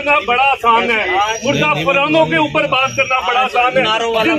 करना बड़ा आसान है, मुर्दा फरहानों के ऊपर बात करना बड़ा आसान है।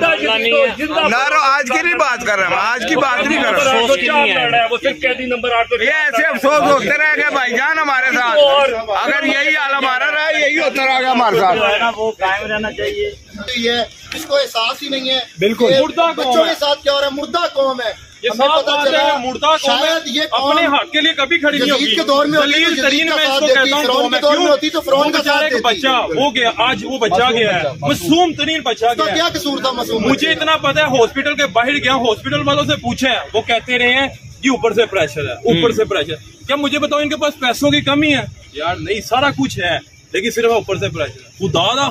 नारो आज की नहीं बात कर रहे हैं, आज की बात नहीं कर रहे। वो सिर्फ कैदी नंबर 8 ये ऐसे अफसोस होते रह गए भाईजान हमारे साथ, अगर यही हाल हमारा रहा यही होता रह गया हमारे साथ। वो कायम रहना चाहिए। ये इसको एहसास ही नहीं है बिल्कुल बच्चों के साथ क्या हो रहा है। मुर्दा कौम है, ये हमें पता चला मुर्दा शायद ये अपने हक के लिए कभी खड़ी नहीं होगी। के दौर में दलील तरीन में इसको कहता हूँ मैं, क्यों बच्चा हो गया, आज वो बच्चा गया है, मासूम तरीन बच्चा गया। क्या कसूर था मासूम? मुझे इतना पता है, हॉस्पिटल के बाहर गया, हॉस्पिटल वालों से पूछे, वो कहते रहे हैं कि ऊपर से प्रेशर है, ऊपर से प्रेशर। क्या मुझे बताओ इनके पास पैसों की कमी है? यार नहीं, सारा कुछ है, लेकिन सिर्फ ऊपर से प्रेशर। खुदा दा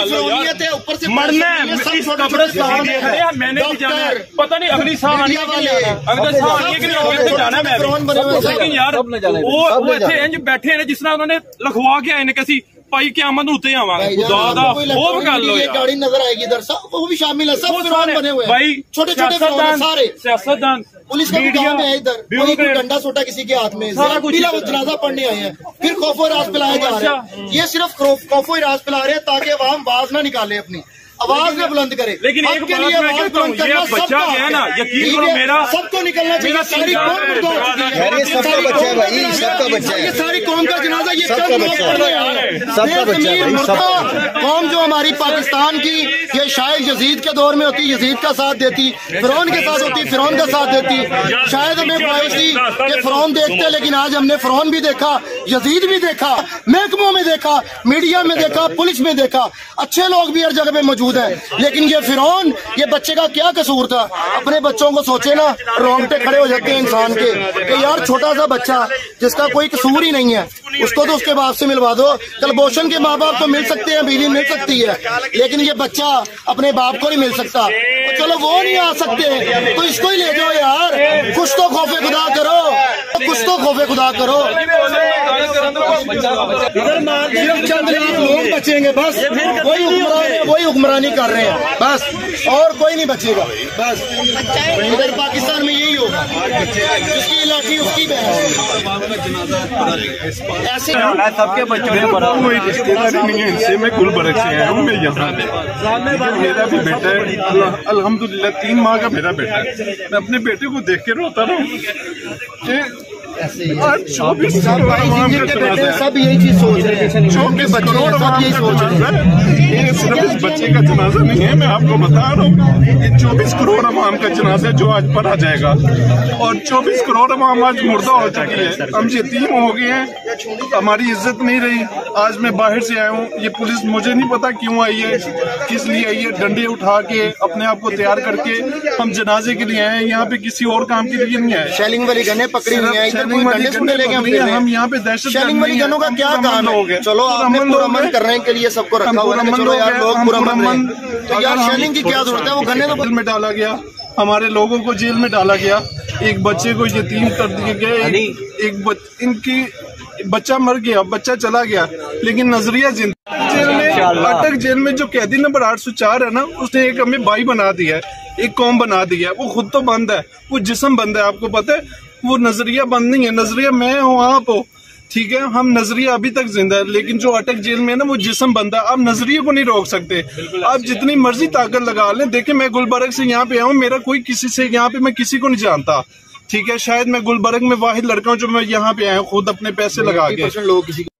ऊपर से मरना है इस कब्रिस्तान में खड़े हैं, मैंने भी जाना है, पता नहीं अगली साल आनी है, अगले साल आनी है कि जाना है मैं। लेकिन यार वो इतने इंज बैठे हैं जिसने उन्होंने लिखवा के आए ने कैसी भाई क्यामत उत्ते आवांगे। खुदा दा वो कर लो, गाड़ी नजर आएगी इधर, सब वो भी शामिल है, सब फिरौन बने हुए भाई, छोटे छोटे सारे सियासतदान। पुलिस का काम है इधर, कोई डंडा सोटा किसी के हाथ में, सारा कुछ जनाजा पढ़ने आए हैं, फिर खौफो राज पिलाए जा रहे हैं। ये सिर्फ खौफो राज पिला रहे हैं ताकि अवाम आवाज ना निकाले, अपनी आवाज में बुलंद करे। लेकिन एक बात मैं कहता हूँ, ये बच्चा गया ना, यकीन करो मेरा सबको निकलना चाहिए। सारी कौम मुर्दा हो चुकी है, सबका बच्चा है भाई, सबका बच्चा है, ये सारी कौम का जनाजा, ये सबका बच्चा है, सबका बच्चा है। मुर्दा कौम जो हमारी पाकिस्तान की, ये शायद यजीद के दौर में होती, यजीद का साथ देती, फिरौन के साथ होती, फिरौन का साथ देती। शायद हमें ख्वाहिश थी कि फिरौन देखते, लेकिन आज हमने फिरौन भी देखा, यजीद भी देखा, महकमों में देखा, मीडिया में देखा, पुलिस में देखा, अच्छे लोग भी हर जगह पे मौजूद हैं। लेकिन ये फिरौन, ये बच्चे का क्या कसूर था? अपने बच्चों को सोचे ना, रोंगटे खड़े हो जाते हैं इंसान के कि यार छोटा सा बच्चा जिसका कोई कसूर ही नहीं है, उसको तो उसके बाप से मिलवा दो। कलभूषण के माँ बाप तो मिल सकते हैं, बीवी मिल सकती है, लेकिन ये बच्चा अपने बाप को नहीं मिल सकता। तो चलो वो नहीं आ सकते तो इसको ही ले जाओ यार। कुछ तो खौफे खुदा करो, कुछ तो खौफे खुदा करो। चंद लाख लोग बचेंगे बस, वही हुक्मरानी कर रहे हैं बस, और कोई नहीं बचेगा बस। इधर पाकिस्तान में यही होगा, जिसकी लाठी उसकी ऐसे सबके बच्चों में बड़ा कोई रिश्तेदारी नहीं है इनसे। मैं गुलबर्ग से आया हूँ, मैं यहाँ पे मेरा भी बेटा है अल्हम्दुलिल्लाह, 3 माह का मेरा बेटा है। मैं अपने बेटे को देख के रोता रहा हूँ। आज 24 सब यही चीज सोच रहे हैं, 24 करोड़ सब यही सोच रहे हैं। ये सिर्फ इस बच्चे का जनाजा नहीं है, मैं आपको बता रहा हूँ, ये 24 करोड़ अवाम का जनाजा जो आज पढ़ा जाएगा, और 24 करोड़ अवाम आज मुर्दा हो चुकी है। हम यतीम हो गए हैं, हमारी इज्जत नहीं रही। आज मैं बाहर से आया हूँ, ये पुलिस मुझे नहीं पता क्यों आई है, किस लिए आई है। डंडे उठा के अपने आप को तैयार करके हम जनाजे के लिए आए हैं, यहाँ पे किसी और काम के लिए नहीं आए। शेलिंग वाली गने पकड़ी हुई है, हम यहाँ पे दहशत गनों का क्या काम है? चलो आपने पुरअमन करने के लिए सबको रखा हुआ है, चलो यार लोग पुरअमन, तो यार शेलिंग की क्या जरूरत है? वो गन्ने तो जेल में डाला गया, हमारे लोगों को जेल में डाला गया, एक बच्चे को यतीम कर दिए गए, इनकी बच्चा मर गया, बच्चा चला गया, लेकिन नजरिया जिंदा। जेल में अटक जेल में जो कैदी नंबर 804 है ना, उसने एक हमें भाई बना दिया है, एक कौम बना दिया है। वो खुद तो बंद है, वो जिस्म बंद है, आपको पता है। वो नजरिया बंद नहीं है, नजरिया मैं हूँ, आप हो, ठीक है। हम नजरिया अभी तक जिंदा है, लेकिन जो अटक जेल में है ना, वो जिस्म बंद है। आप नजरिए को नहीं रोक सकते, आप जितनी मर्जी ताकत लगा लें। देखिए मैं गुलबर्ग से यहाँ पे आया हूँ, मेरा कोई किसी से यहाँ पे मैं किसी को नहीं जानता, ठीक है। शायद मैं गुलबर्ग में वाहिद लड़का हूँ जो मैं यहाँ पे आया हूँ खुद अपने पैसे लगा के।